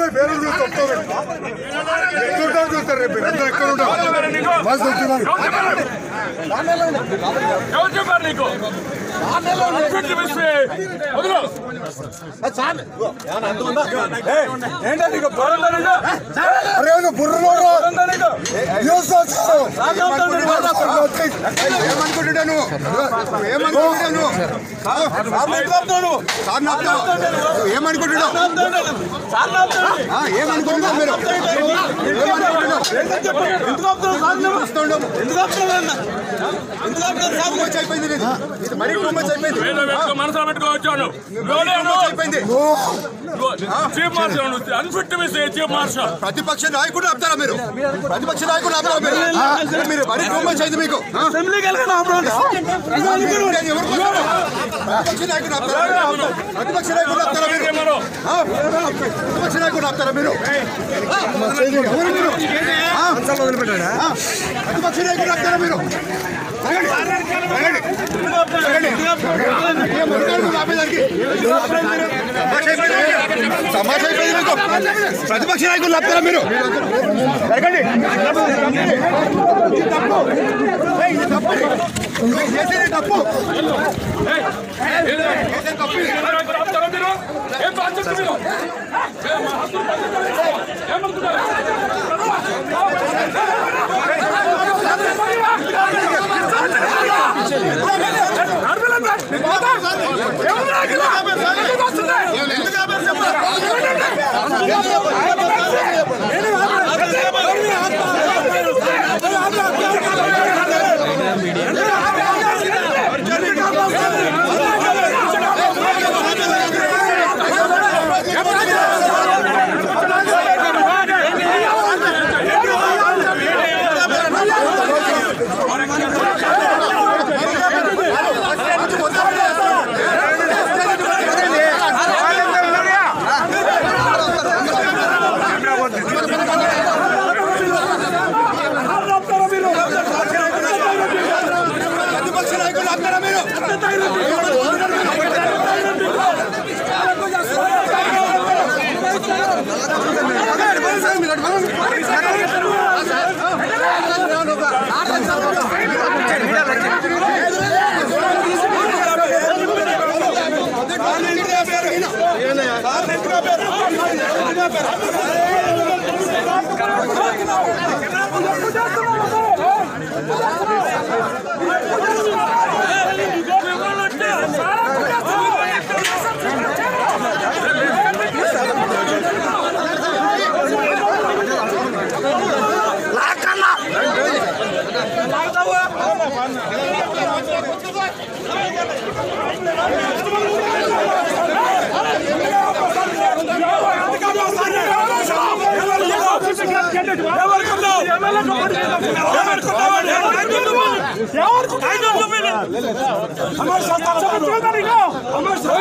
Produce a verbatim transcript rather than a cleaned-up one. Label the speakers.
Speaker 1: పేరు చూస్తారు రేపు ఎక్కడ ఉంటాం మస్తు వస్తున్నారు ఏమనుకుంటున్నాను ఏమనుకుంటున్నాను ఏమనుకుంటున్నావు ఏమనుకుంటున్నావు మీరు
Speaker 2: మనసులో పెట్టుకోవచ్చాను chief marshal unfit chief marshal
Speaker 1: ప్రతిపక్ష నాయకుడు ఆపుతారా మీరు ప్రతిపక్ష నాయకుడు ఆపుతారా మీరు మీరు మరీ టూ మచ్ అయింది మీకు ప్రతిపక్ష నాయకుడు ఆపుతారా ప్రతిపక్ష నాయకుడు ఆపుతారా మీరు ప్రతిపక్ష నాయకుడు ఆపుతారా మీరు ప్రతిపక్ష నాయకుడు ఆపుతారా మీరు సమాజ్ అయిపోయింది మీకు ప్రతిపక్ష నాయకులు ఆపుతారా మీరు తప్పు
Speaker 3: हमारे